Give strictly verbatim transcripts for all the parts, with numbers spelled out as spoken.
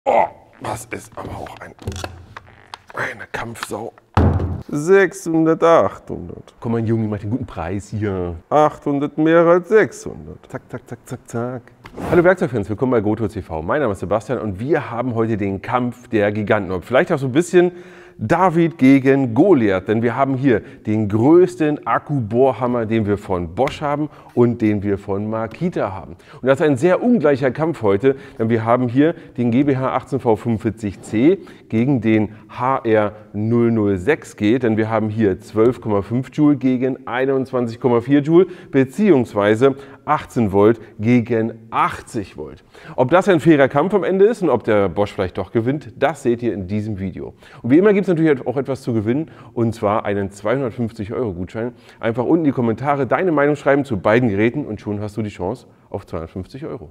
Oh, das ist aber auch ein, eine Kampfsau. sechshundert, achthundert. Komm, mein Junge, mach den guten Preis hier. achthundert mehr als sechshundert. Zack, zack, zack, zack, zack. Hallo Werkzeugfans, willkommen bei GoTo T V. Mein Name ist Sebastian und wir haben heute den Kampf der Giganten. Und vielleicht auch so ein bisschen David gegen Goliath, denn wir haben hier den größten Akku-Bohrhammer, den wir von Bosch haben und den wir von Makita haben. Und das ist ein sehr ungleicher Kampf heute, denn wir haben hier den G B H achtzehn V fünfundvierzig C gegen den H R null null sechs G, denn wir haben hier zwölf Komma fünf Joule gegen einundzwanzig Komma vier Joule beziehungsweise achtzehn Volt gegen achtzig Volt. Ob das ein fairer Kampf am Ende ist und ob der Bosch vielleicht doch gewinnt, das seht ihr in diesem Video. Und wie immer gibt es natürlich auch etwas zu gewinnen, und zwar einen zweihundertfünfzig Euro Gutschein. Einfach unten in die Kommentare deine Meinung schreiben zu beiden Geräten und schon hast du die Chance auf zweihundertfünfzig Euro.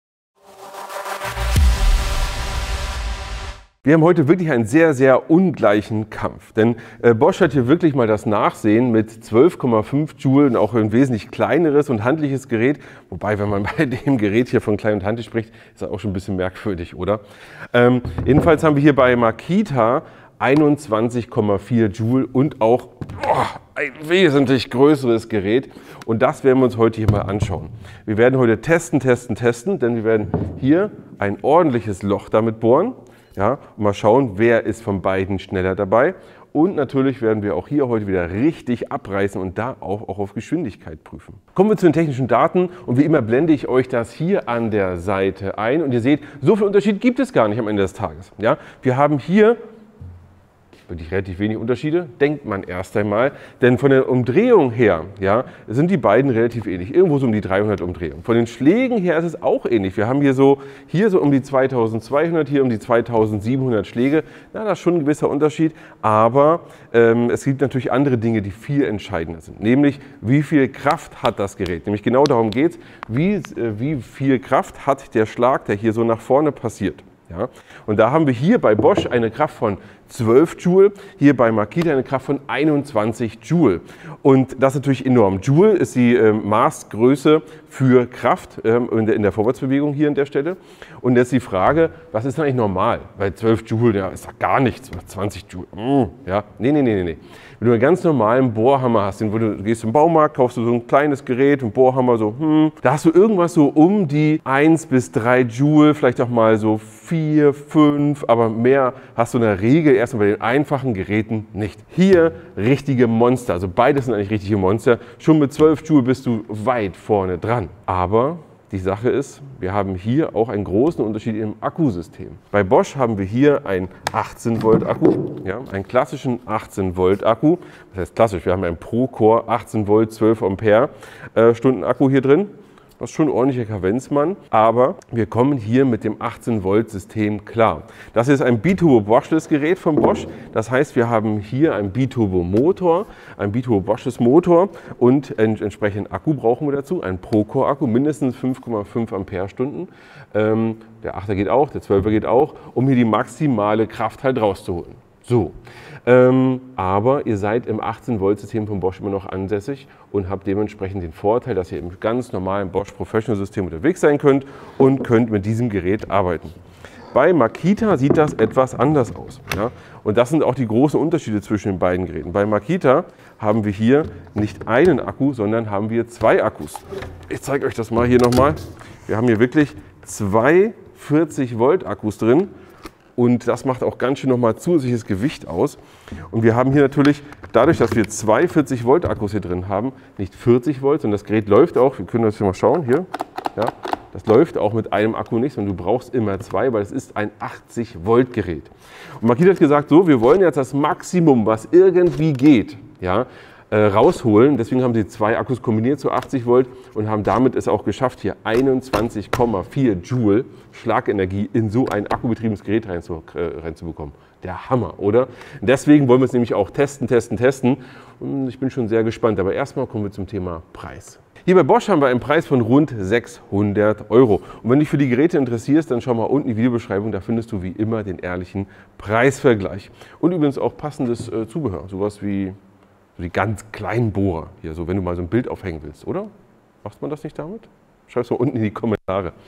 Wir haben heute wirklich einen sehr, sehr ungleichen Kampf, denn äh, Bosch hat hier wirklich mal das Nachsehen mit zwölf Komma fünf Joule und auch ein wesentlich kleineres und handliches Gerät. Wobei, wenn man bei dem Gerät hier von klein und handlich spricht, ist das auch schon ein bisschen merkwürdig, oder? Ähm, jedenfalls haben wir hier bei Makita einundzwanzig Komma vier Joule und auch oh, ein wesentlich größeres Gerät. Und das werden wir uns heute hier mal anschauen. Wir werden heute testen, testen, testen, denn wir werden hier ein ordentliches Loch damit bohren. Ja, und mal schauen, wer ist von beiden schneller dabei. Und natürlich werden wir auch hier heute wieder richtig abreißen und da auch, auch auf Geschwindigkeit prüfen. Kommen wir zu den technischen Daten und wie immer blende ich euch das hier an der Seite ein. Und ihr seht, so viel Unterschied gibt es gar nicht am Ende des Tages. Ja, wir haben hier wirklich relativ wenig Unterschiede, denkt man erst einmal, denn von der Umdrehung her ja, sind die beiden relativ ähnlich, irgendwo so um die dreihundert Umdrehungen. Von den Schlägen her ist es auch ähnlich. Wir haben hier so, hier so um die zweitausendzweihundert, hier um die zweitausendsiebenhundert Schläge. Na, das ist schon ein gewisser Unterschied, aber ähm, es gibt natürlich andere Dinge, die viel entscheidender sind, nämlich wie viel Kraft hat das Gerät. Nämlich genau darum geht es, wie, äh, wie viel Kraft hat der Schlag, der hier so nach vorne passiert. Ja, und da haben wir hier bei Bosch eine Kraft von zwölf Joule, hier bei Makita eine Kraft von einundzwanzig Joule. Und das ist natürlich enorm. Joule ist die äh, Maßgröße für Kraft ähm, in, der, in der Vorwärtsbewegung hier an der Stelle. Und jetzt die Frage, was ist eigentlich normal? Weil zwölf Joule, ja, ist doch gar nichts. Oder zwanzig Joule, mm, ja, nee, nee, nee, nee, nee. Wenn du einen ganz normalen Bohrhammer hast, wo du, du gehst im Baumarkt, kaufst du so ein kleines Gerät, einen Bohrhammer, so, hm, da hast du irgendwas so um die eins bis drei Joule, vielleicht auch mal so vier, fünf, aber mehr hast du in der Regel erstmal bei den einfachen Geräten nicht. Hier richtige Monster, also beides sind eigentlich richtige Monster. Schon mit zwölf Joule bist du weit vorne dran. Aber die Sache ist, wir haben hier auch einen großen Unterschied im Akkusystem. Bei Bosch haben wir hier einen achtzehn Volt Akku, ja, einen klassischen achtzehn Volt Akku. Das heißt klassisch, wir haben einen Pro-Core achtzehn Volt zwölf Ampere äh, Stunden Akku hier drin. Das ist schon ein ordentlicher Kavenzmann, aber wir kommen hier mit dem achtzehn Volt System klar. Das ist ein Biturbo-Brushless Gerät von Bosch. Das heißt, wir haben hier einen Biturbo-Motor, einen Biturbo-Brushless Motor und entsprechend Akku brauchen wir dazu. Einen Pro-Core-Akku, mindestens fünf Komma fünf Ampere Stunden. Ähm, der achter geht auch, der zwölfer geht auch, um hier die maximale Kraft halt rauszuholen. So, ähm, aber ihr seid im achtzehn Volt System von Bosch immer noch ansässig und habt dementsprechend den Vorteil, dass ihr im ganz normalen Bosch Professional System unterwegs sein könnt und könnt mit diesem Gerät arbeiten. Bei Makita sieht das etwas anders aus. Ja? Und das sind auch die großen Unterschiede zwischen den beiden Geräten. Bei Makita haben wir hier nicht einen Akku, sondern haben wir zwei Akkus. Ich zeige euch das mal hier nochmal. Wir haben hier wirklich zwei vierzig Volt Akkus drin. Und das macht auch ganz schön nochmal zusätzliches Gewicht aus. Und wir haben hier natürlich, dadurch, dass wir zwei vierzig Volt Akkus hier drin haben, nicht vierzig Volt, sondern das Gerät läuft auch, wir können das hier mal schauen, hier, ja, das läuft auch mit einem Akku nicht, sondern du brauchst immer zwei, weil es ist ein achtzig Volt Gerät. Und Makita hat gesagt, so, wir wollen jetzt das Maximum, was irgendwie geht, ja, äh, rausholen. Deswegen haben sie zwei Akkus kombiniert zu achtzig Volt und haben damit es auch geschafft, hier einundzwanzig Komma vier Joule Schlagenergie in so ein akkubetriebenes Gerät reinzu, äh, reinzubekommen. Der Hammer, oder? Deswegen wollen wir es nämlich auch testen, testen, testen. Und ich bin schon sehr gespannt. Aber erstmal kommen wir zum Thema Preis. Hier bei Bosch haben wir einen Preis von rund sechshundert Euro. Und wenn du dich für die Geräte interessierst, dann schau mal unten in die Videobeschreibung, da findest du wie immer den ehrlichen Preisvergleich. Und übrigens auch passendes äh, Zubehör, sowas wie so die ganz kleinen Bohrer, hier, so wenn du mal so ein Bild aufhängen willst, oder? Macht man das nicht damit? Schreib es mal unten in die Kommentare.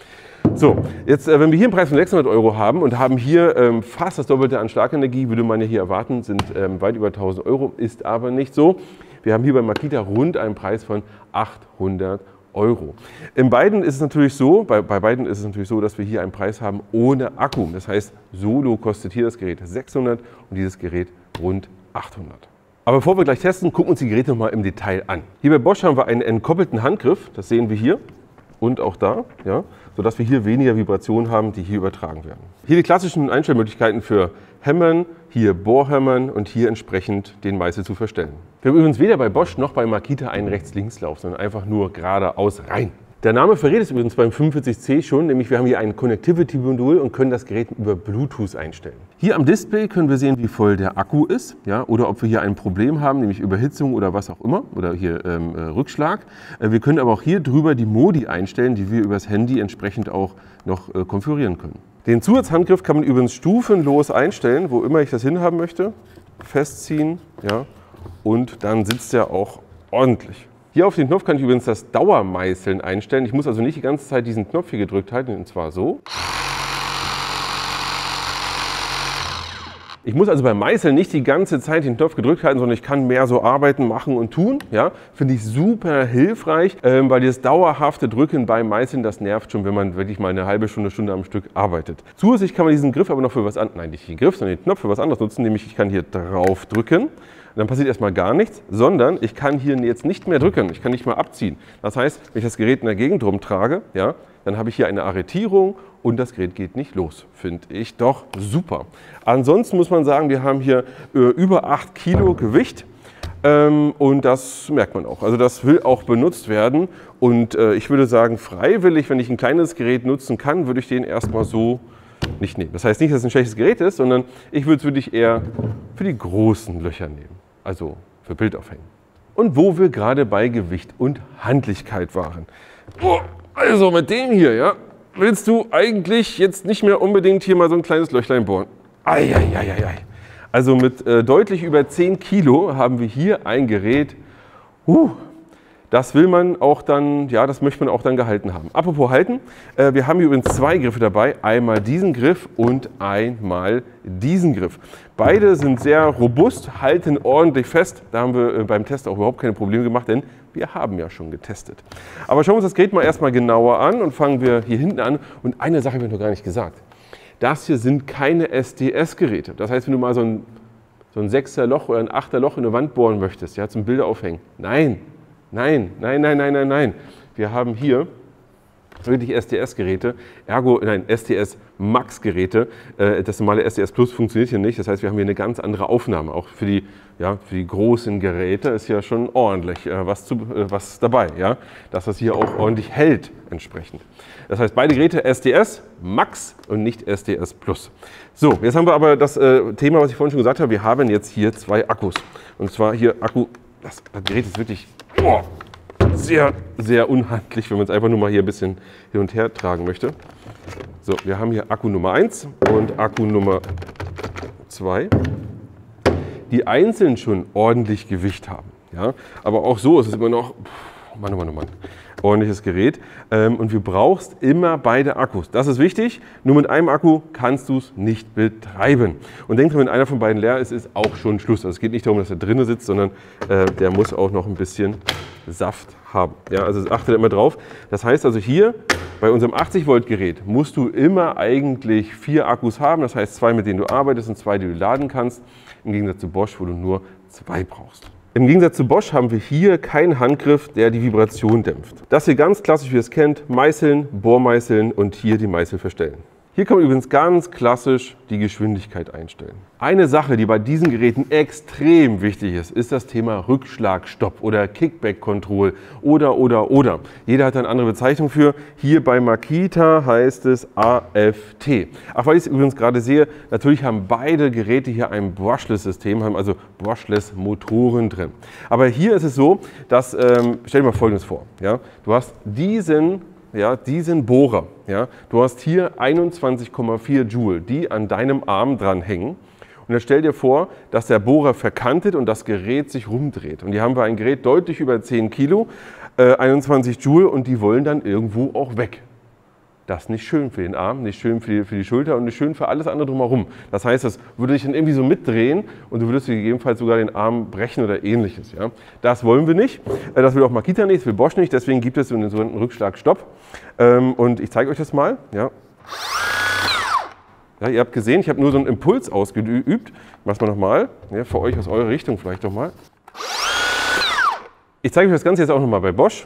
So, jetzt, äh, wenn wir hier einen Preis von sechshundert Euro haben und haben hier ähm, fast das Doppelte an Schlagenergie, würde man ja hier erwarten, sind ähm, weit über tausend Euro, ist aber nicht so. Wir haben hier bei Makita rund einen Preis von achthundert Euro. In beiden ist es natürlich so, bei, bei beiden ist es natürlich so, dass wir hier einen Preis haben ohne Akku. Das heißt, solo kostet hier das Gerät sechshundert und dieses Gerät rund achthundert. Aber bevor wir gleich testen, gucken wir uns die Geräte nochmal im Detail an. Hier bei Bosch haben wir einen entkoppelten Handgriff, das sehen wir hier und auch da, ja, sodass wir hier weniger Vibrationen haben, die hier übertragen werden. Hier die klassischen Einstellmöglichkeiten für Hämmern, hier Bohrhämmern und hier entsprechend den Meißel zu verstellen. Wir haben übrigens weder bei Bosch noch bei Makita einen Rechts-Links-Lauf, sondern einfach nur geradeaus rein. Der Name verrät es übrigens beim fünfundvierzig C schon, nämlich wir haben hier ein Connectivity-Modul und können das Gerät über Bluetooth einstellen. Hier am Display können wir sehen, wie voll der Akku ist, ja, oder ob wir hier ein Problem haben, nämlich Überhitzung oder was auch immer, oder hier ähm, äh, Rückschlag. Äh, wir können aber auch hier drüber die Modi einstellen, die wir übers Handy entsprechend auch noch äh, konfigurieren können. Den Zusatzhandgriff kann man übrigens stufenlos einstellen, wo immer ich das hinhaben möchte. Festziehen, ja, und dann sitzt er auch ordentlich. Hier auf den Knopf kann ich übrigens das Dauermeißeln einstellen. Ich muss also nicht die ganze Zeit diesen Knopf hier gedrückt halten, und zwar so. Ich muss also beim Meißeln nicht die ganze Zeit den Knopf gedrückt halten, sondern ich kann mehr so arbeiten, machen und tun. Ja, finde ich super hilfreich, ähm, weil das dauerhafte Drücken beim Meißeln, das nervt schon, wenn man wirklich mal eine halbe Stunde, Stunde am Stück arbeitet. Zusätzlich kann man diesen Griff aber noch für was anderes, nein, nicht den Griff, sondern den Knopf für was anderes nutzen, nämlich ich kann hier drauf drücken. Dann passiert erstmal gar nichts, sondern ich kann hier jetzt nicht mehr drücken, ich kann nicht mehr abziehen. Das heißt, wenn ich das Gerät in der Gegend rumtrage, ja, dann habe ich hier eine Arretierung und das Gerät geht nicht los. Finde ich doch super. Ansonsten muss man sagen, wir haben hier äh, über acht Kilo Gewicht ähm, und das merkt man auch. Also das will auch benutzt werden und äh, ich würde sagen, freiwillig, wenn ich ein kleines Gerät nutzen kann, würde ich den erstmal so nicht nehmen. Das heißt nicht, dass es ein schlechtes Gerät ist, sondern ich würde es wirklich eher für die großen Löcher nehmen, also für Bildaufhängen. Und wo wir gerade bei Gewicht und Handlichkeit waren. Oh, also mit dem hier, ja, willst du eigentlich jetzt nicht mehr unbedingt hier mal so ein kleines Löchlein bohren. Eieieiei. Also mit äh, deutlich über zehn Kilo haben wir hier ein Gerät, uh, das will man auch dann, ja, das möchte man auch dann gehalten haben. Apropos halten, äh, wir haben hier übrigens zwei Griffe dabei, einmal diesen Griff und einmal diesen Griff. Beide sind sehr robust, halten ordentlich fest. Da haben wir äh, beim Test auch überhaupt keine Probleme gemacht, denn wir haben ja schon getestet. Aber schauen wir uns das Gerät mal erstmal genauer an und fangen wir hier hinten an. Und eine Sache habe ich noch gar nicht gesagt. Das hier sind keine S D S-Geräte. Das heißt, wenn du mal so ein, so ein sechser Loch oder ein achter Loch in eine Wand bohren möchtest, ja, zum Bilder aufhängen. Nein. Nein, nein, nein, nein, nein, nein. Wir haben hier wirklich S D S-Geräte, ergo, nein, S D S Max-Geräte. Das normale S D S Plus funktioniert hier nicht. Das heißt, wir haben hier eine ganz andere Aufnahme. Auch für die, ja, für die großen Geräte ist ja schon ordentlich was, zu, was dabei, ja? Dass das hier auch ordentlich hält entsprechend. Das heißt, beide Geräte S D S Max und nicht S D S Plus. So, jetzt haben wir aber das äh, Thema, was ich vorhin schon gesagt habe. Wir haben jetzt hier zwei Akkus. Und zwar hier Akku, das, das Gerät ist wirklich oh, sehr, sehr unhandlich, wenn man es einfach nur mal hier ein bisschen hin und her tragen möchte. So, wir haben hier Akku Nummer eins und Akku Nummer zwei, die einzeln schon ordentlich Gewicht haben. Ja? Aber auch so ist es immer noch, Mann, Mann, Mann, ordentliches Gerät. Und du brauchst immer beide Akkus. Das ist wichtig. Nur mit einem Akku kannst du es nicht betreiben. Und denk dran, wenn einer von beiden leer ist, ist auch schon Schluss. Also es geht nicht darum, dass er drinnen sitzt, sondern äh, der muss auch noch ein bisschen Saft haben. Ja, also achte immer drauf. Das heißt also hier bei unserem achtzig Volt Gerät musst du immer eigentlich vier Akkus haben. Das heißt zwei, mit denen du arbeitest und zwei, die du laden kannst. Im Gegensatz zu Bosch, wo du nur zwei brauchst. Im Gegensatz zu Bosch haben wir hier keinen Handgriff, der die Vibration dämpft. Das hier ganz klassisch, wie ihr es kennt, Meißeln, Bohrmeißeln und hier die Meißel verstellen. Hier kann man übrigens ganz klassisch die Geschwindigkeit einstellen. Eine Sache, die bei diesen Geräten extrem wichtig ist, ist das Thema Rückschlagstopp oder Kickback-Control oder, oder, oder. Jeder hat eine andere Bezeichnung für. Hier bei Makita heißt es A F T. Ach, weil ich es übrigens gerade sehe, natürlich haben beide Geräte hier ein Brushless-System, haben also Brushless-Motoren drin. Aber hier ist es so, dass, ähm, stell dir mal Folgendes vor, ja? Du hast diesen Ja, diesen Bohrer. Ja, du hast hier einundzwanzig Komma vier Joule, die an deinem Arm dran hängen. Und dann stell dir vor, dass der Bohrer verkantet und das Gerät sich rumdreht. Und hier haben wir ein Gerät deutlich über zehn Kilo, äh, einundzwanzig Joule und die wollen dann irgendwo auch weg. Das ist nicht schön für den Arm, nicht schön für die, für die Schulter und nicht schön für alles andere drumherum. Das heißt, das würde dich dann irgendwie so mitdrehen und du würdest dir gegebenenfalls sogar den Arm brechen oder ähnliches. Ja? Das wollen wir nicht. Das will auch Makita nicht, das will Bosch nicht. Deswegen gibt es so einen sogenannten Rückschlag-Stopp. Und ich zeige euch das mal. Ja. Ja, ihr habt gesehen, ich habe nur so einen Impuls ausgeübt. Mach's mal nochmal. Ja, für euch aus eurer Richtung vielleicht nochmal. Ich zeige euch das Ganze jetzt auch nochmal bei Bosch.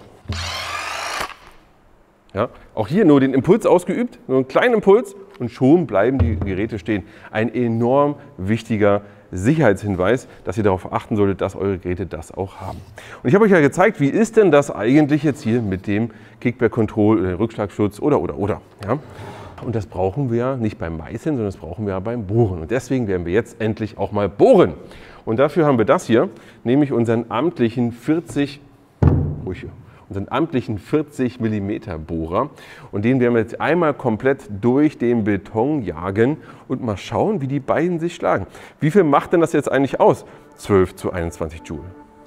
Ja, auch hier nur den Impuls ausgeübt, nur einen kleinen Impuls und schon bleiben die Geräte stehen. Ein enorm wichtiger Sicherheitshinweis, dass ihr darauf achten solltet, dass eure Geräte das auch haben. Und ich habe euch ja gezeigt, wie ist denn das eigentlich jetzt hier mit dem Kickback Control oder Rückschlagschutz oder oder oder. Ja? Und das brauchen wir nicht beim Meißeln, sondern das brauchen wir beim Bohren. Und deswegen werden wir jetzt endlich auch mal bohren. Und dafür haben wir das hier, nämlich unseren amtlichen vierzig, ruhig hier. unseren amtlichen vierzig Millimeter Bohrer und den werden wir jetzt einmal komplett durch den Beton jagen und mal schauen, wie die beiden sich schlagen. Wie viel macht denn das jetzt eigentlich aus? zwölf zu einundzwanzig Joule.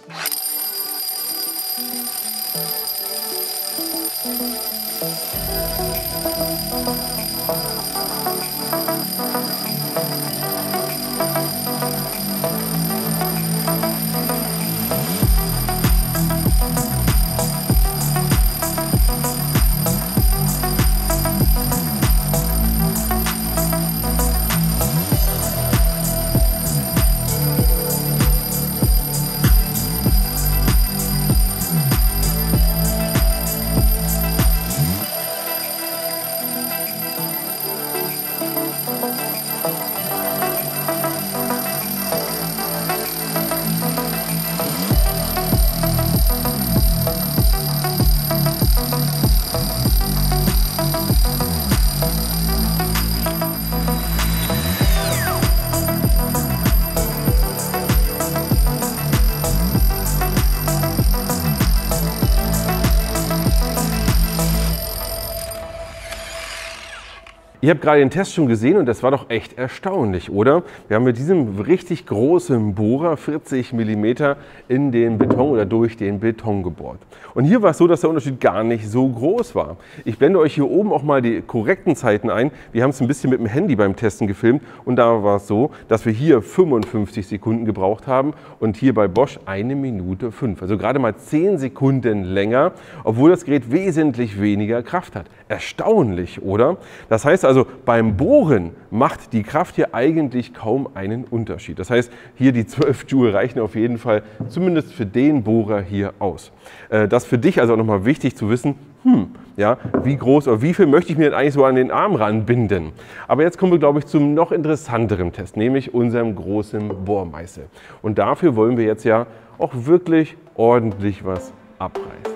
Ihr habt gerade den Test schon gesehen und das war doch echt erstaunlich, oder? Wir haben mit diesem richtig großen Bohrer vierzig Millimeter in den Beton oder durch den Beton gebohrt. Und hier war es so, dass der Unterschied gar nicht so groß war. Ich blende euch hier oben auch mal die korrekten Zeiten ein. Wir haben es ein bisschen mit dem Handy beim Testen gefilmt und da war es so, dass wir hier fünfundfünfzig Sekunden gebraucht haben und hier bei Bosch eine Minute fünf. Also gerade mal zehn Sekunden länger, obwohl das Gerät wesentlich weniger Kraft hat. Erstaunlich, oder? Das heißt also, beim Bohren macht die Kraft hier eigentlich kaum einen Unterschied. Das heißt, hier die zwölf Joule reichen auf jeden Fall zumindest für den Bohrer hier aus. Das ist für dich also auch nochmal wichtig zu wissen, hm, ja, wie groß oder wie viel möchte ich mir denn eigentlich so an den Arm ranbinden. Aber jetzt kommen wir, glaube ich, zum noch interessanteren Test, nämlich unserem großen Bohrmeißel. Und dafür wollen wir jetzt ja auch wirklich ordentlich was abreißen.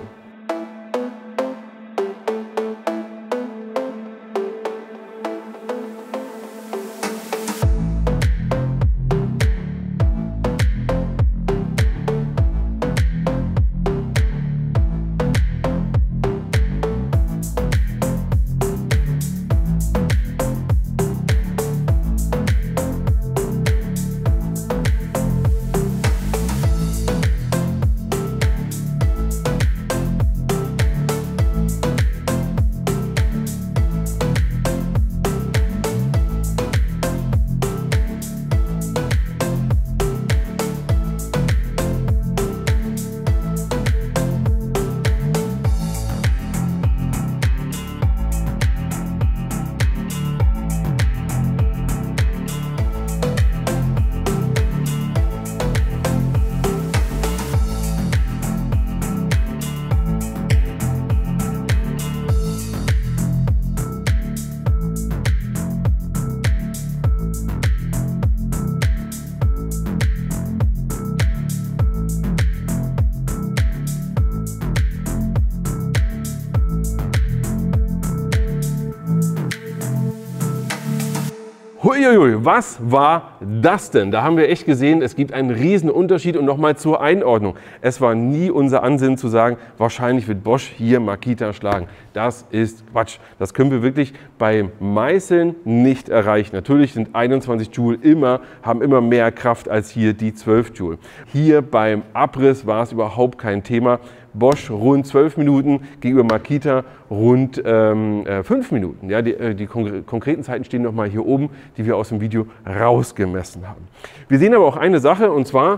Huiuiui, was war das denn? Da haben wir echt gesehen, es gibt einen riesen Unterschied und nochmal zur Einordnung. Es war nie unser Ansinnen zu sagen, wahrscheinlich wird Bosch hier Makita schlagen. Das ist Quatsch. Das können wir wirklich beim Meißeln nicht erreichen. Natürlich sind einundzwanzig Joule immer, haben immer mehr Kraft als hier die zwölf Joule. Hier beim Abriss war es überhaupt kein Thema, Bosch rund zwölf Minuten, gegenüber Makita rund ähm, fünf Minuten. Ja, die, die konkreten Zeiten stehen nochmal hier oben, die wir aus dem Video rausgemessen haben. Wir sehen aber auch eine Sache, und zwar,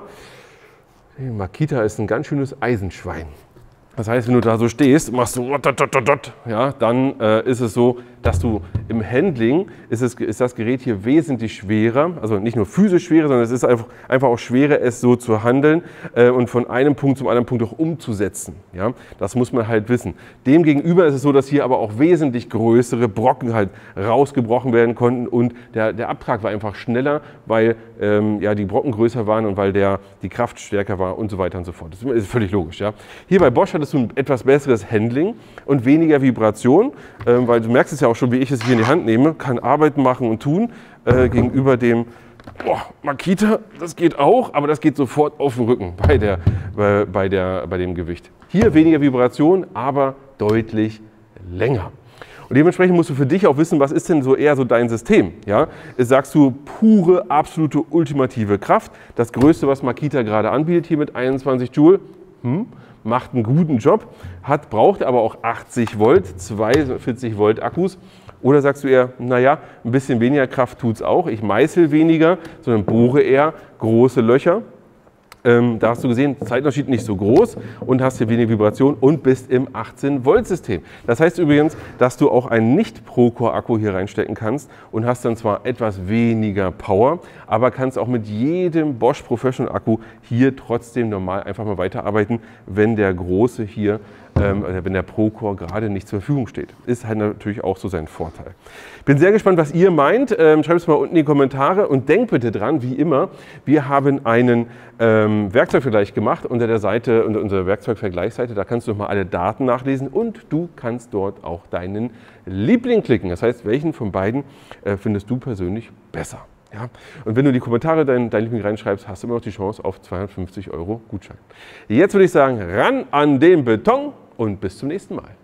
Makita ist ein ganz schönes Eisenschwein. Das heißt, wenn du da so stehst, machst du, ja, dann äh, ist es so, dass du im Handling, ist, es, ist das Gerät hier wesentlich schwerer, also nicht nur physisch schwerer, sondern es ist einfach, einfach auch schwerer, es so zu handeln äh, und von einem Punkt zum anderen Punkt auch umzusetzen. Ja? Das muss man halt wissen. Demgegenüber ist es so, dass hier aber auch wesentlich größere Brocken halt rausgebrochen werden konnten und der, der Abtrag war einfach schneller, weil ähm, ja, die Brocken größer waren und weil der, die Kraft stärker war und so weiter und so fort. Das ist völlig logisch. Ja? Hier bei Bosch hattest du ein etwas besseres Handling und weniger Vibration, ähm, weil du merkst es ja auch schon, wie ich es hier in die Hand nehme, kann Arbeiten machen und tun, äh, gegenüber dem oh, Makita, das geht auch, aber das geht sofort auf den Rücken bei, der, bei, bei, der, bei dem Gewicht. Hier weniger Vibration, aber deutlich länger. Und dementsprechend musst du für dich auch wissen, was ist denn so eher so dein System. Ja? Sagst du pure, absolute, ultimative Kraft, das Größte, was Makita gerade anbietet, hier mit einundzwanzig Joule, hm, macht einen guten Job, hat, braucht aber auch achtzig Volt, zweiundvierzig Volt Akkus. Oder sagst du eher, naja, ein bisschen weniger Kraft tut es auch, ich meißel weniger, sondern bohre eher große Löcher. Ähm, da hast du gesehen, Zeitunterschied nicht so groß und hast hier weniger Vibration und bist im achtzehn Volt System. Das heißt übrigens, dass du auch einen Nicht-Procore-Akku hier reinstecken kannst und hast dann zwar etwas weniger Power, aber kannst auch mit jedem Bosch Professional Akku hier trotzdem normal einfach mal weiterarbeiten, wenn der große hier, ähm, wenn der Procore gerade nicht zur Verfügung steht. Ist halt natürlich auch so sein Vorteil. Ich bin sehr gespannt, was ihr meint. Ähm, schreibt es mal unten in die Kommentare und denkt bitte dran, wie immer, wir haben einen ähm, Werkzeugvergleich gemacht unter der Seite, unter unserer Werkzeugvergleichsseite. Da kannst du nochmal alle Daten nachlesen und du kannst dort auch deinen Liebling klicken. Das heißt, welchen von beiden äh, findest du persönlich besser? Ja? Und wenn du in die Kommentare dein, dein Liebling reinschreibst, hast du immer noch die Chance auf zweihundertfünfzig Euro Gutschein. Jetzt würde ich sagen, ran an den Beton und bis zum nächsten Mal.